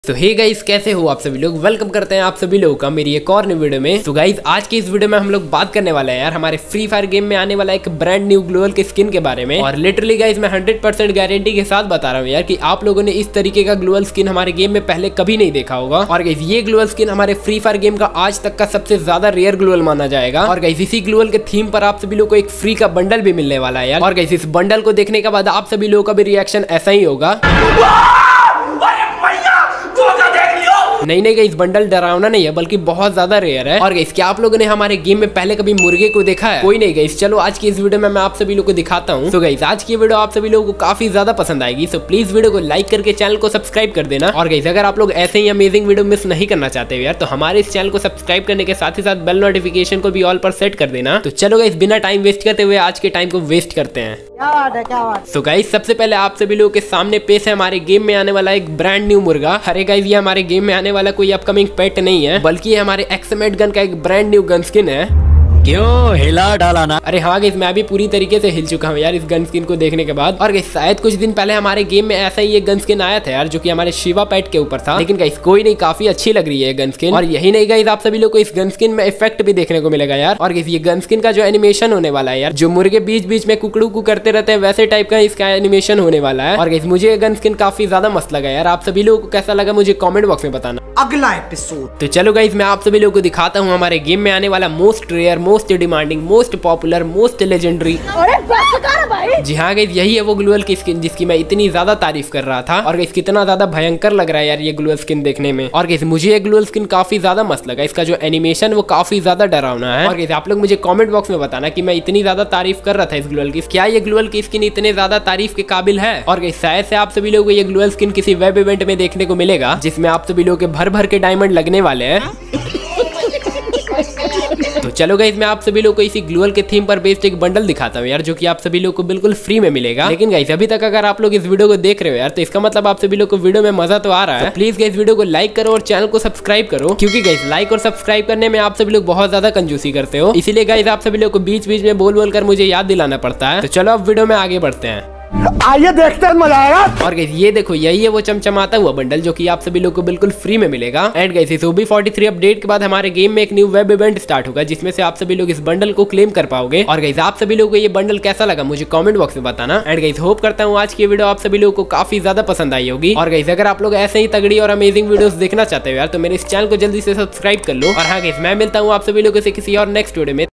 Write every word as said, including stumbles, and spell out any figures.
तो hey guys, कैसे हो आप सभी लोग। वेलकम करते हैं आप सभी लोगों का मेरी एक और न्यू वीडियो में। तो गाइस, आज की इस वीडियो में हम लोग बात करने वाले हैं यार हमारे फ्री फायर गेम में आने वाला एक ब्रांड न्यू ग्लोबल के स्किन के बारे में। और लिटरली गाइस, मैं हंड्रेड परसेंट गारंटी के साथ बता रहा हूँ यार कि आप लोगों ने इस तरीके का ग्लोबल स्किन हमारे गेम में पहले कभी नहीं देखा होगा। और गाइस, ये ग्लोबल स्किन हमारे फ्री फायर गेम का आज तक का सबसे ज्यादा रेयर ग्लोबल माना जाएगा। और गाइस, इसी ग्लोबल के थीम पर आप सभी लोग को एक फ्री का बंडल भी मिलने वाला है यार। और गाइस, इस बंडल को देखने के बाद आप सभी लोगों का भी रिएक्शन ऐसा ही होगा। नहीं नहीं गाइस, बंडल डरावना नहीं है बल्कि बहुत ज्यादा रेयर है। और गाइस, क्या आप लोगों ने हमारे गेम में पहले कभी मुर्गे को देखा है? कोई नहीं गाइस, चलो आज की इस वीडियो में मैं आप सभी लोगों को दिखाता हूँ। तो गाइस, आज की वीडियो आप सभी लोगों को काफी ज्यादा पसंद आएगी, तो प्लीज वीडियो को लाइक करके चैनल को सब्सक्राइब कर देना। और गाइस, अगर आप लोग ऐसे ही अमेजिंग वीडियो मिस नहीं करना चाहते हो यार, तो हमारे इस चैनल को सब्सक्राइब करने के साथ ही साथ बेल नोटिफिकेशन को भी ऑल पर सेट कर देना। तो चलो गाइस, बिना टाइम वेस्ट करते हुए आज के टाइम को वेस्ट करते हैं। क्या बात है, क्या बात। तो गाइस, सबसे पहले आप सभी लोगों के सामने पेश है हमारे गेम में आने वाला एक ब्रांड न्यू मुर्गा। अरे गाइस, ये हमारे गेम में आने वाला कोई अपकमिंग पेट नहीं है, बल्कि ये हमारे एक्समेट गन का एक ब्रांड न्यू गन स्किन है। क्यों हिला डाला ना? अरे हाँ गाइस, मैं भी पूरी तरीके से हिल चुका हूँ यार इस गन स्किन को देखने के बाद। और गाइस, शायद कुछ दिन पहले हमारे गेम में ऐसा ही एक गन स्किन आया था यार, जो कि हमारे शिवा पेट के ऊपर था। लेकिन गाइस, कोई नहीं, काफी अच्छी लग रही है गन स्किन। और यही नहीं गाइस, आप सभी लोग को इस गन स्किन में इफेक्ट भी देखने को मिलेगा यार। और गाइस, ये गन स्किन का जो एनिमेशन होने वाला है यार, जो मुर्गे बीच बीच में कुकड़ू कु करते रहते हैं, वैसे टाइप का इसका एनिमेशन होने वाला है। और गाइस, मुझे ये गन स्किन काफी ज्यादा मस्त लगा यार। आप सभी लोगों को कैसा लगा मुझे कॉमेंट बॉक्स में बताना। अगला एपिसोड। तो चलो गाइस, मैं आप सभी लोगों को दिखाता हूँ हमारे गेम में आने वाला most rare, most demanding, most popular, most legendary. अरे बस कर भाई। जी हाँ गाइस, यही है वो ग्लोबल की स्किन जिसकी मैं इतनी ज्यादा तारीफ कर रहा था। और गाइस, कितना ज्यादा भयंकर लग रहा है यार ये ग्लोबल स्किन देखने में। और गाइस, मुझे ये ग्लोबल स्किन काफी ज्यादा मस्त लगा। इसका जो एनिमेशन वो काफी ज्यादा डरावना है। और गाइस, आप लोग मुझे कमेंट बॉक्स में बताना कि मैं इतनी ज्यादा तारीफ कर रहा था इस ग्लोबल की, क्या ये ग्लोबल की स्किन इतने ज्यादा तारीफ के काबिल है? और गाइस, शायद से आप सभी लोगों को ये ग्लोबल स्किन किसी वेब इवेंट में देखने को मिलेगा, जिसमें आप सभी लोगों के भर भर के डायमंड लगने वाले हैं। तो चलो गाइस, मैं आप सभी लोगों को इसी ग्लोबल के थीम पर बेस्ड एक बंडल दिखाता हूँ यार, जो कि आप सभी लोगों को बिल्कुल फ्री में मिलेगा। लेकिन गाइस, अभी तक अगर आप लोग इस वीडियो को देख रहे हो यार, तो इसका मतलब आप सभी लोग को वीडियो में मजा तो आ रहा है। तो प्लीज गाइस, वीडियो को लाइक करो और चैनल को सब्सक्राइब करो, क्योंकि गाइस, लाइक और सब्सक्राइब करने में आप सभी लोग बहुत ज्यादा कंजूसी करते हो। इसीलिए गाइस, आप सभी लोग को बीच बीच में बोल बोल कर मुझे याद दिलाना पड़ता है। तो चलो अब वीडियो में आगे बढ़ते हैं। आइए देखते हैं, मजा आएगा। और गाइस, ये देखो, यही है वो चमचमाता हुआ बंडल जो कि आप सभी लोग को बिल्कुल फ्री में मिलेगा। एंड गाइस, इस O B forty three update के बाद हमारे गेम में एक न्यू वेब इवेंट स्टार्ट होगा, जिसमें से आप सभी लोग इस बंडल को क्लेम कर पाओगे। और गाइस, आप सभी लोगों को ये बंडल कैसा लगा मुझे कमेंट बॉक्स में बताना। एंड गाइस, होप करता हूँ आज की वीडियो आप सभी लोगों को काफी ज्यादा पसंद आई होगी। और गाइस, अगर आप लोग ऐसे ही तगड़ी और अमेजिंग वीडियोस देखना चाहते हो यार, तो मेरे इस चैनल को जल्दी से सब्सक्राइब कर लो। और हाँ गाइस, मैं मिलता हूँ आप सभी लोगों से किसी और नेक्स्ट वीडियो में।